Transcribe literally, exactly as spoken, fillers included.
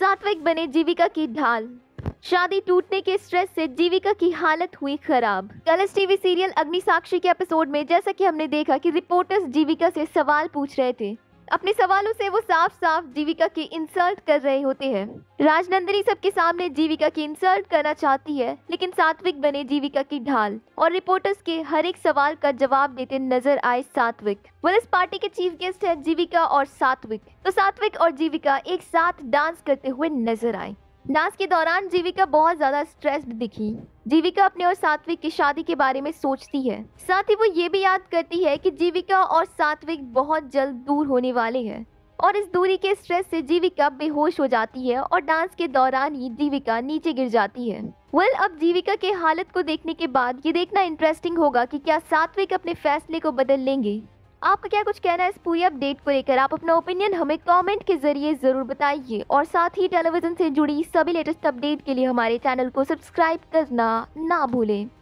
सात्विक बने जीविका की ढाल। शादी टूटने के स्ट्रेस से जीविका की हालत हुई खराब। कलर्स टीवी सीरियल अग्निसाक्षी के एपिसोड में जैसा कि हमने देखा कि रिपोर्टर्स जीविका से सवाल पूछ रहे थे। अपने सवालों से वो साफ साफ जीविका की इंसल्ट कर रहे होते हैं। राजनंदिनी सबके सामने जीविका की इंसल्ट करना चाहती है, लेकिन सात्विक बने जीविका की ढाल और रिपोर्टर्स के हर एक सवाल का जवाब देते नजर आए सात्विक। वेल, इस पार्टी के चीफ गेस्ट है जीविका और सात्विक। तो सात्विक और जीविका एक साथ डांस करते हुए नजर आए। डांस के दौरान जीविका बहुत ज्यादा स्ट्रेस्ड दिखी। जीविका अपने और सात्विक की शादी के बारे में सोचती है, साथ ही वो ये भी याद करती है कि जीविका और सात्विक बहुत जल्द दूर होने वाले हैं और इस दूरी के स्ट्रेस से जीविका बेहोश हो जाती है और डांस के दौरान ही जीविका नीचे गिर जाती है। वेल, अब जीविका के हालत को देखने के बाद ये देखना इंटरेस्टिंग होगा कि क्या सात्विक अपने फैसले को बदल लेंगे। आपका क्या कुछ कहना है इस पूरी अपडेट को लेकर? आप अपना ओपिनियन हमें कमेंट के जरिए जरूर बताइए और साथ ही टेलीविजन से जुड़ी सभी लेटेस्ट अपडेट के लिए हमारे चैनल को सब्सक्राइब करना ना भूलें।